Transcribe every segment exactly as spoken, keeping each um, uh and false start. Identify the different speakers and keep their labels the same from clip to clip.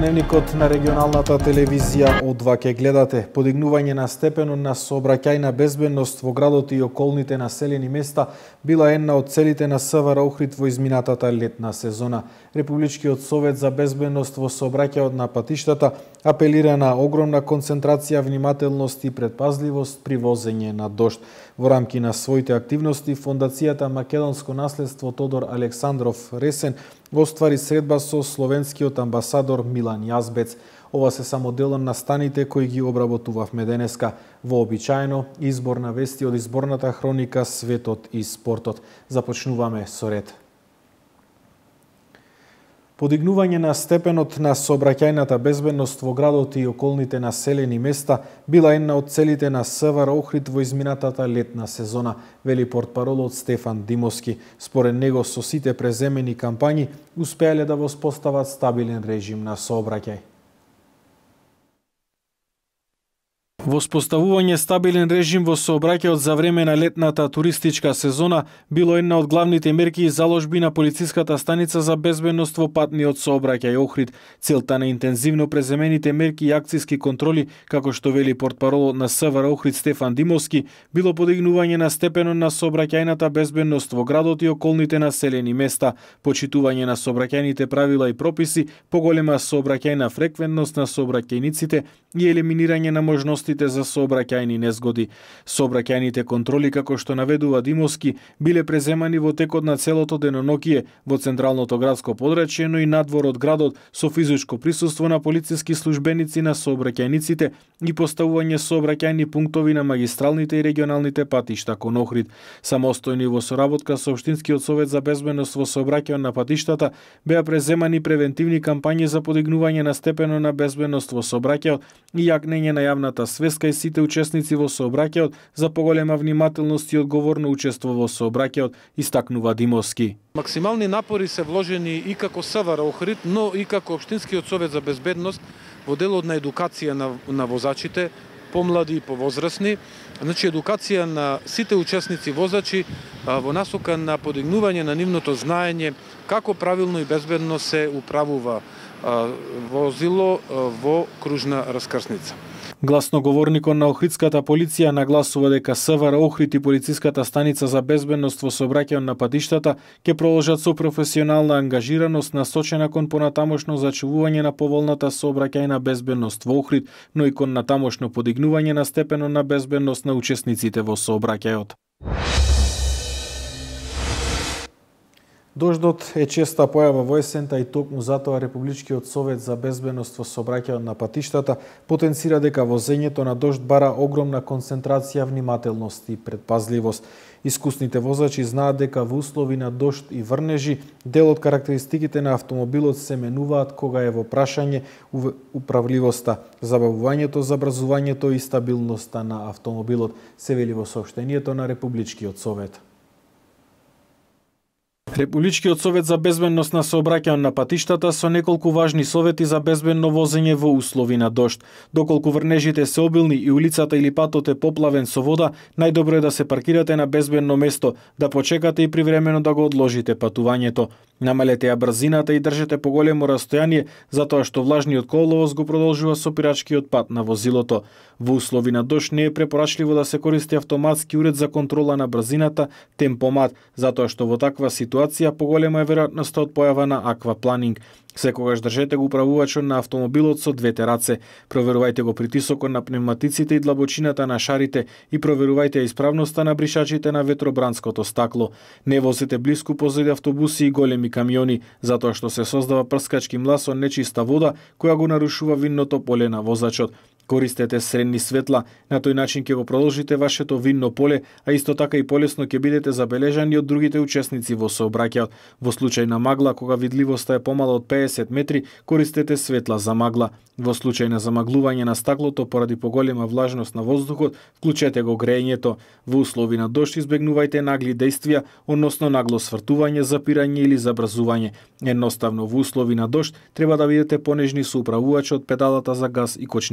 Speaker 1: Дневникот на регионалната телевизија од два ке гледате. Подигнување на степенот на сообраќајна безбедност во градот и околните населени места била една од целите на СВР Охрид во изминатата летна сезона. Републичкиот совет за безбедност во сообраќајот на патиштата апелира на огромна концентрација внимателност и предпазливост при возење на дожд. Во рамки на своите активности, Фондацијата Македонско наследство Тодор Александров Ресен оствари средба со словенскиот амбасадор Милан Јазбец. Ова се само дел на станите кои ги обработувавме денеска. Вообичаено избор на вести од изборната хроника Светот и спортот. Започнуваме со ред. Подигнување на степенот на сообраќајната безбедност во градот и околните населени места била една од целите на СВР Охрид во изминатата летна сезона, вели портпаролот Стефан Димовски. Според него, со сите преземени кампањи успеале да воспостават стабилен режим на сообраќај. Воспоставување стабилен режим во сообраќајот за време на летната туристичка сезона било една од главните мерки и заложби на полициската станица за безбедност во патниот сообраќај Охрид. Целта на интензивно преземените мерки и акциски контроли, како што вели портпаролот на СВР Охрид Стефан Димовски, било подигнување на степенот на сообраќајната безбедност во градот и околните населени места, почитување на сообраќајните правила и прописи, поголема сообраќајна фреквентност на сообраќајниците и елиминирање на можности за сообраќајни незгоди. Сообраќајните контроли, како што наведува Димовски, биле преземани во текот на целото денонокие во централното градско подрачје, но и надвор од градот со физичко присуство на полициски службеници на сообраќајниците и поставување сообраќајни пунктови на магистралните и регионалните патишта кон Охрид. Самостојни во соработка со Општинскиот совет за безбедност во сообраќајот на патиштата беа преземани превентивни кампањи за подигнување на степенот на безбедност во сообраќајот и јакнење на јавната свеска и сите учесници во сообраќајот за поголема внимателност и одговорно учество во сообраќајот, истакнува Димовски.
Speaker 2: Максимални напори се вложени и како СВР Охрид, но и како Општинскиот совет за безбедност во делот на едукација на, на возачите, помлади и повозрасни, значи едукација на сите учесници возачи а, во насока на подигнување на нивното знаење како правилно и безбедно се управува а, возило а, во кружна раскрсница.
Speaker 1: Гласноговорникот на Охридската полиција нагласува дека СВР Охрид и полициската станица за безбедност во сообраќајот на патиштата ќе продолжат со професионална ангажираност насочена кон понатамошно зачувување на поволната сообраќајна безбедност во Охрид, но и кон натамошно подигнување на степенот на безбедност на учесниците во сообраќајот. Дождот е честа појава во есента и токму затоа Републичкиот совет за безбедност во сообраќајот на патиштата потенцира дека возењето на дожд бара огромна концентрација внимателност и предпазливост. Искусните возачи знаат дека во услови на дожд и врнежи дел од карактеристиките на автомобилот се менуваат кога е во прашање управливоста, забавувањето, забрзувањето и стабилноста на автомобилот, се вели во соопштението на Републичкиот совет. Републичкиот совет за безбедност на сообраќајот на патиштата со неколку важни совети за безбедно возење во услови на дожд. Доколку врнежите се обилни и улицата или патот е поплавен со вода, најдобро е да се паркирате на безбедно место, да почекате и привремено да го одложите патувањето. Намалете ја брзината и држете поголемо растојание, затоа што влажниот коловоз го продолжува сопирачкиот пат на возилото. Во услови на дожд не е препорачливо да се користи автоматски уред за контрола на брзината, темпомат, затоа што во таква ситуација поголема е веројатноста од појава на аквапланинг. Секогаш држете го управувачот на автомобилот со двете раце. Проверувајте го притисокот на пневматиците и длабочината на шарите и проверувајте исправноста на бришачите на ветробранското стакло. Не возете блиску позади автобуси и големи камиони, затоа што се создава прскачки млас од нечиста вода која го нарушува винното поле на возачот. Користете средни светла, на тој начин ќе го продолжите вашето винно поле, а исто така и полесно ќе бидете забележани од другите учесници во сообраќајот. Во случај на магла, кога видливоста е помала од педесет метри, користете светла за магла. Во случај на замаглување на стаклото поради поголема влажност на воздухот, вклучете го грејењето. Во услови на дожд избегнувајте нагли действија, односно нагло свртување, запирање или забрзување. Едноставно во услови на дожд треба да бидете понежни со управувачот, педалата за газ и кочниците.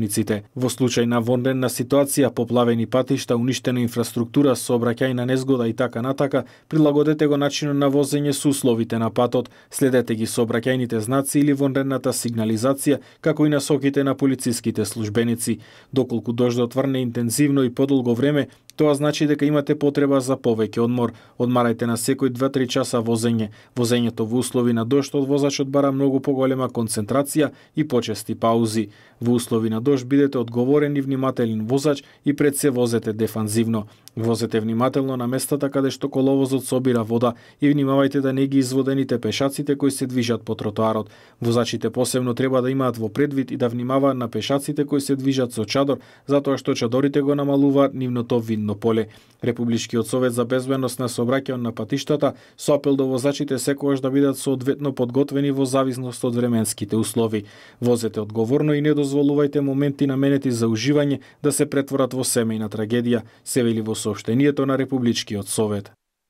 Speaker 1: Во случај на вонредна ситуација, поплавени патишта, уништена инфраструктура, сообраќајна незгода и така натака, прилагодете го начинот на возење со условите на патот, следете ги сообраќајните знаци или вонредната сигнализација, како и насоките на полициските службеници. Доколку дождот врне интензивно и подолго време, тоа значи дека имате потреба за повеќе одмор. Одмарајте на секој два-три часа возење. Возењето во услови на дожд од возачот бара многу поголема концентрација и почести паузи. Во услови на дожд бидете одговорен и внимателен возач и пред се возете дефанзивно. Возете внимателно на местата каде што коловозот собира вода и внимавајте да не ги изводените пешаците кои се движат по тротоарот. Возачите посебно треба да имаат во предвид и да внимаваат на пешаците кои се движат со чадор, затоа што чадорите го намалуваат нивното видно поле. Републичкиот совет за безбедност на сообраќајот на патиштата со апел до возачите секогаш да бидат соодветно подготвени во зависност од временските услови. Возете одговорно и не дозволувајте моменти наменети за уживање да се претворат во семејна трагедија, се вели во соопштението на Републичкиот совет.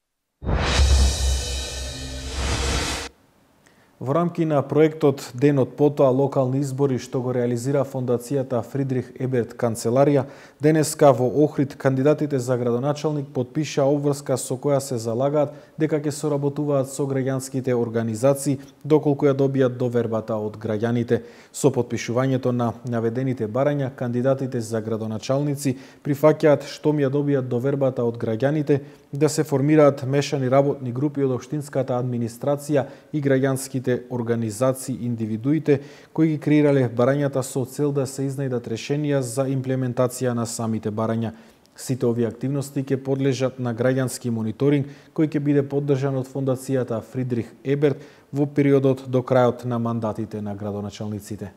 Speaker 1: Во рамки на проектот Денот потоа локални избори што го реализира фондацијата Фридрих Еберт канцеларија, денеска во Охрид кандидатите за градоначалник потпиша обврска со која се залагаат дека ќе соработуваат со граѓанските организации доколку ја добијат довербата од граѓаните. Со потпишувањето на наведените барања, кандидатите за градоначалници прифаќаат штом ја добијат довербата од граѓаните да се формираат мешани работни групи од општинската администрација и граѓанските организации индивидуите кои ги креирале барањата со цел да се изнајдат решенија за имплементација на самите барања. Сите овие активности ќе подлежат на граѓански мониторинг кој ќе биде поддржан од фондацијата Фридрих Еберт во периодот до крајот на мандатите на градоначалниците.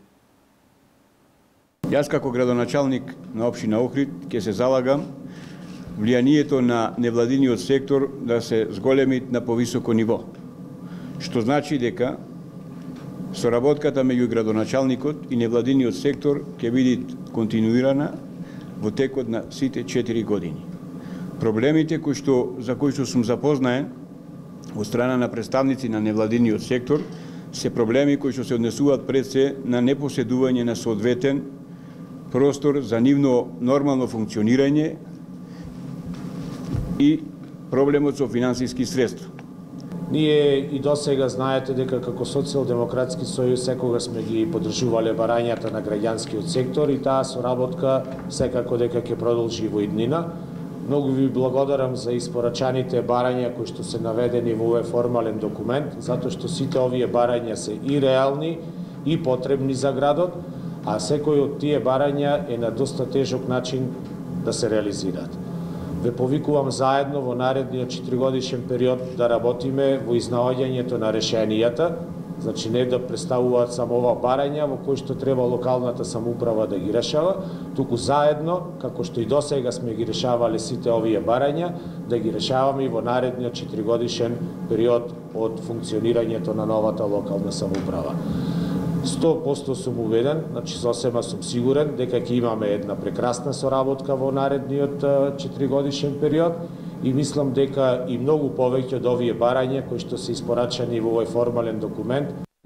Speaker 3: Јас како градоначалник на општина Охрид ќе се залагам влијанието на невладиниот сектор да се зголеми на повисоко ниво, што значи дека соработката меѓу градоначалникот и невладиниот сектор ќе биде континуирана во текот на сите четири години. Проблемите кои што за кои што сум запознаен од страна на представници на невладиниот сектор се проблеми кои што се однесуваат пред се на непоседување на соодветен простор за нивно нормално функционирање и проблемот со финансиски средства.
Speaker 4: Ние и досега знаете дека како Социјалдемократски сојуз секогаш сме ги поддржувале барањата на граѓанскиот сектор и таа соработка секако дека ќе продолжи во иднина. Многу ви благодарам за испорачаните барања кои што се наведени во овој формален документ, затоа што сите овие барања се и реални и потребни за градот, а секој од тие барања е на доста тежок начин да се реализираат. Ве повикувам заедно во наредниот четиригодишен период да работиме во изнаоѓањето на решенијата, значи не да представуваат само ова барања во кои што треба локалната самоуправа да ги решава, туку заедно, како што и досега сме ги решавале сите овие барања, да ги решаваме и во наредниот четиригодишен период од функционирањето на новата локална самоуправа. сто проценти сум уведен, значи сосема сум сигурен дека ќе имаме една прекрасна соработка во наредниот четиригодишен период и мислам дека и многу повеќе од овие барања кои што се испорачани во овој формален документ.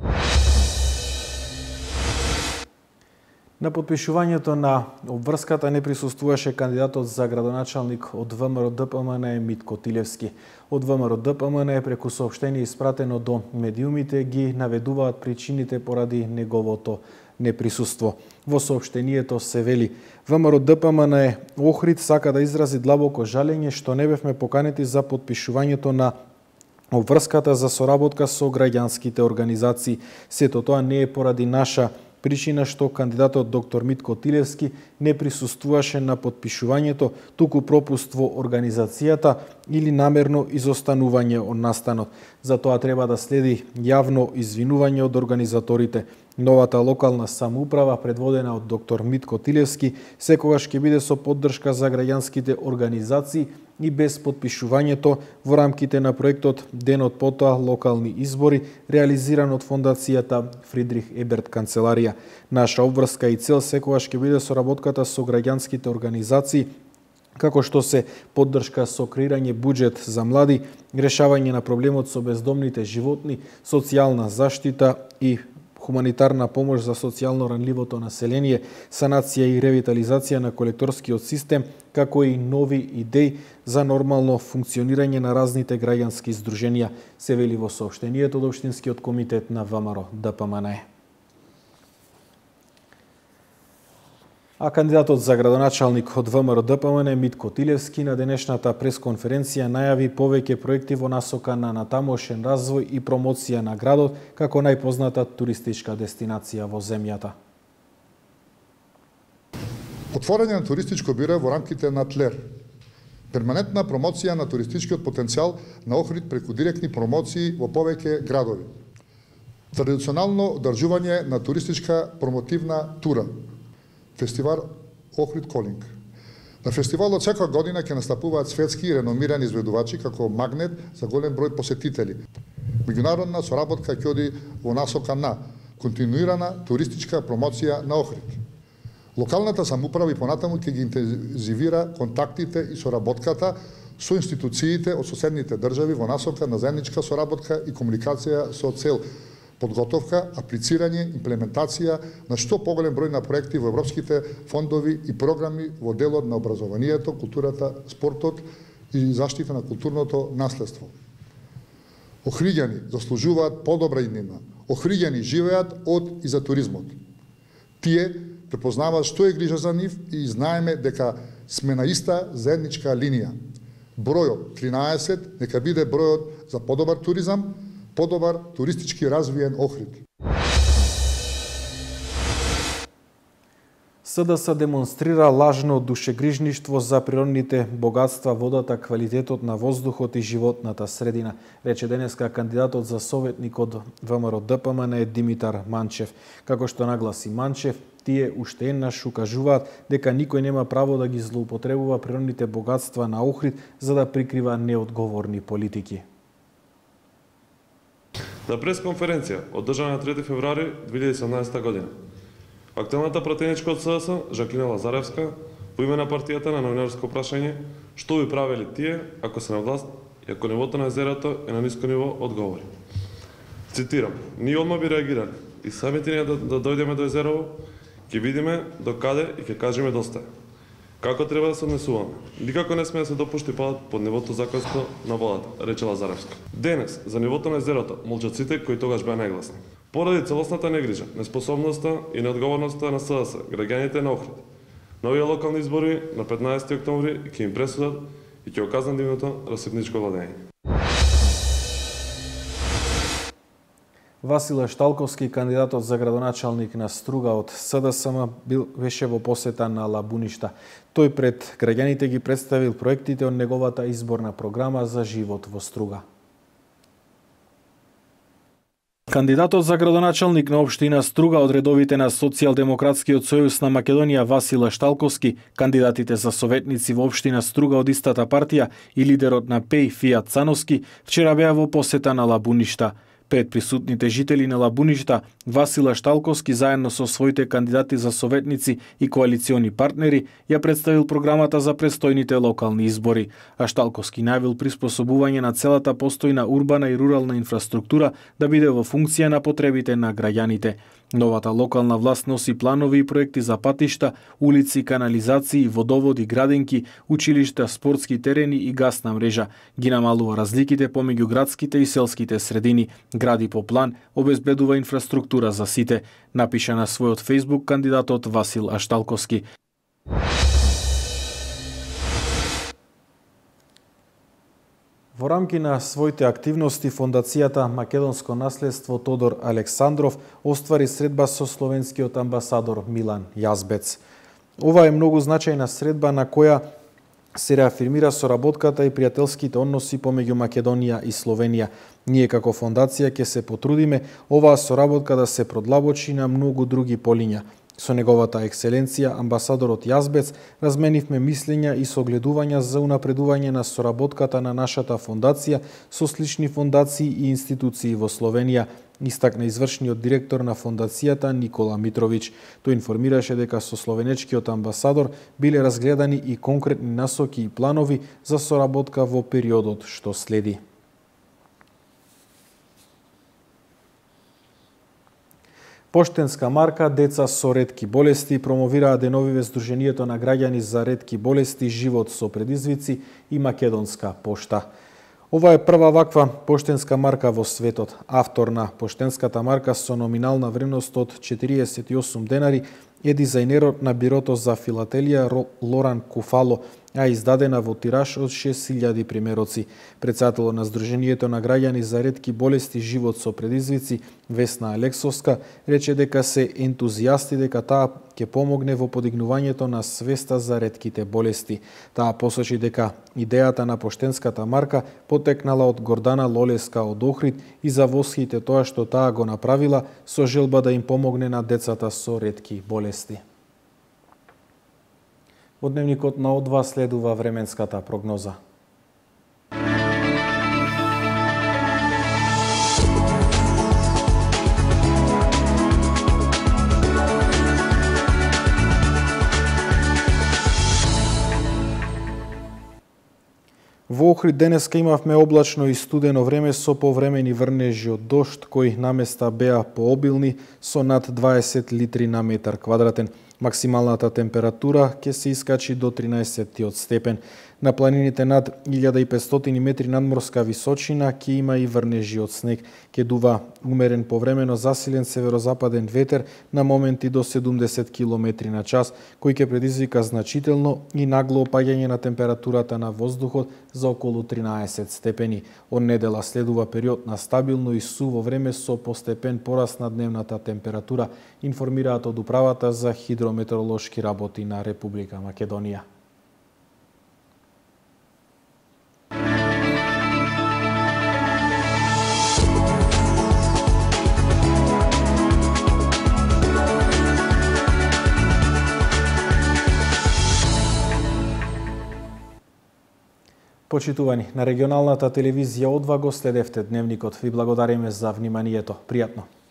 Speaker 1: На потпишувањето на обврската не присуствуваше кандидатот за градоначалник од ВМРО Д П М Н Митко Тилевски. Од ВМРО Д П М Н преку соопштение испратено до медиумите ги наведуваат причините поради неговото неприсуство. Во соопштението се вели: ВМРО Д П М Н Охрид сака да изрази длабоко жалење што не бевме поканети за потпишувањето на обврската за соработка со граѓанските организации. Сето тоа не е поради наша причина што кандидатот доктор Митко Тилевски не присуствуваше на потпишувањето, туку пропуст во организацијата или намерно изостанување од настанот. За тоа треба да следи јавно извинување од организаторите. Новата локална самоуправа, предводена од доктор Митко Тилевски, секогаш ќе биде со поддршка за граѓанските организации и без потпишувањето во рамките на проектот Денот потоа локални избори, реализиран од фондацијата Фридрих Еберт канцеларија. Наша обврска и цел секогаш ќе биде соработката со граѓанските организации, како што се поддршка со креирање буџет за млади, решавање на проблемот со бездомните животни, социјална заштита и хуманитарна помош за социјално ранливото население, санација и ревитализација на колекторскиот систем, како и нови идеи за нормално функционирање на разните граѓански здруженија, се вели во соопштението од Општинскиот комитет на ВМРО Д П М Н. А кандидатот за градоначалник од ВМРО Д П М Н Митко Тилевски на денешната пресконференција најави повеќе проекти во насока на натамошен развој и промоција на градот како најпозната туристичка дестинација во земјата.
Speaker 5: Отворање на туристичко биро во рамките на ТЛЕР. Перманентна промоција на туристичкиот потенцијал на Охрид преку директни промоции во повеќе градови. Традиционално одржување на туристичка промотивна тура. Фестивал Охрид Колинг. На фестивалот секоја година ќе настапуваат светски и реномирани изведувачи како магнет за голем број посетители. Меѓународна соработка ќе оди во насока на континуирана туристичка промоција на Охрид. Локалната самоуправа и понатаму ќе ги интензивира контактите и соработката со институциите од соседните држави во насока на заедничка соработка и комуникација со цел подготовка, аплицирање, имплементација на што поголем број на проекти во европските фондови и програми во делот на образованието, културата, спортот и заштита на културното наследство. Охриѓани заслужуваат подобра иднина. Охриѓани живеат од и за туризмот. Тие препознаваат што е грижа за нив и знаеме дека сме на иста заедничка линија. Бројот тринаесет нека биде бројот за подобар туризам, подобар туристички развиен Охрид.
Speaker 1: С Д С демонстрира лажно душегрижништво за природните богатства, водата, квалитетот на воздухот и животната средина, рече денеска кандидатот за советник од ВМРО Д П М Н Димитар Манчев. Како што нагласи Манчев, тие уште еднаш укажуваат дека никој нема право да ги злоупотребува природните богатства на Охрид за да прикрива неодговорни политики.
Speaker 6: На пресконференција одржана на трети февруари две илјади и седумнаесета година, актуелната пратеничка од С Д С, Жакина Лазаревска, по име на партијата на новинарско прашање што би правеле тие ако се на власт и ако нивото на езерото е на ниско ниво, одговори. Цитирам: "Ние одма би реагирали и самите ние да, да дојдеме до езерово, ќе видиме до каде и ќе кажеме доста. Како треба да се однесуваме? Никако не сме да се допушти падот под нивото законско на водата", рече Лазаревска. Денес, за нивото на езерото, молчат сите кои тогаш беа најгласни. Поради целосната негрижа, неспособноста и неодговорноста на С Д С, граѓаните на Охрид, новија локални избори на петнаесети октомври ќе им пресудат и ќе оказан нивното расипничко владење.
Speaker 1: Васил Шталковски, кандидатот за градоначалник на Струга од С Д С М, бил беше во посета на Лабуништа. Тој пред граѓаните ги представил проектите од неговата изборна програма за живот во Струга. Кандидатот за градоначалник на општина Струга од редовите на Социјалдемократскиот сојуз на Македонија Васил Шталковски, кандидатите за советници во општина Струга од истата партија и лидерот на П Е И Фијат Цановски вчера беа во посета на Лабуништа. Пред присутните жители на Лабуништа, Васил Шталковски заедно со своите кандидати за советници и коалициони партнери ја представил програмата за престојните локални избори. А Шталковски најавил приспособување на целата постојна урбана и рурална инфраструктура да биде во функција на потребите на граѓаните. Новата локална власт носи планови и проекти за патишта, улици, канализации, водоводи, градинки, училишта, спортски терени и гасна мрежа. Ги намалува разликите помеѓу градските и селските средини, гради по план, обезбедува инфраструктура за сите, напиша на својот фејсбук кандидатот Васил Шталковски. Во рамки на своите активности, Фондацијата Македонско наследство Тодор Александров оствари средба со словенскиот амбасадор Милан Јазбец. Ова е многу значајна средба на која се реафирмира соработката и пријателските односи помеѓу Македонија и Словенија. Ние како фондација ќе се потрудиме оваа соработка да се продлабочи на многу други полиња. Со неговата екселенција, амбасадорот Јазбец, разменивме мислења и согледувања за унапредување на соработката на нашата фондација со слични фондации и институции во Словенија, истакна извршниот директор на фондацијата Никола Митровиќ. Тој информираше дека со словенечкиот амбасадор биле разгледани и конкретни насоки и планови за соработка во периодот што следи. Поштенска марка деца со ретки болести промовираа деновиве Сдруженијето на граѓани за ретки болести Живот со предизвици и Македонска пошта. Ова е прва ваква поштенска марка во светот. Автор на поштенската марка со номинална вредност од четириесет и осум денари е дизајнерот на бирото за филателија Лоран Куфало, а издадена во тираж од шест илјади примероци. Претседателот на Сдруженијето на граѓани за ретки болести Живот со предизвици Весна Алексовска рече дека се ентузијасти дека таа ќе помогне во подигнувањето на свеста за ретките болести. Таа посочи дека идејата на поштенската марка потекнала од Гордана Лолеска од Охрид и за восхите тоа што таа го направила со желба да им помогне на децата со ретки болести. Во дневникот на О два следува временската прогноза. Во Охрид денеска имавме облачно и студено време со повремени врнежи од дожд, кои наместа беа пообилни со над дваесет литри на метар квадратен. Максималната температура ќе се искачи до тринаесет степен. На планините над илјада и петстотини метри надморска височина ќе има и врнежи од снег. Ќе дува умерен повремено засилен северозападен ветер на моменти до седумдесет километри на час, кој ќе предизвика значително и нагло опаѓање на температурата на воздухот за околу тринаесет степени. Од недела следува период на стабилно и суво време со постепен пораст на дневната температура, информираат од Управата за хидрометеоролошки работи на Република Македонија. Почитувани, на регионалната телевизија О два го следевте дневникот. Ви благодариме за вниманието. Пријатно.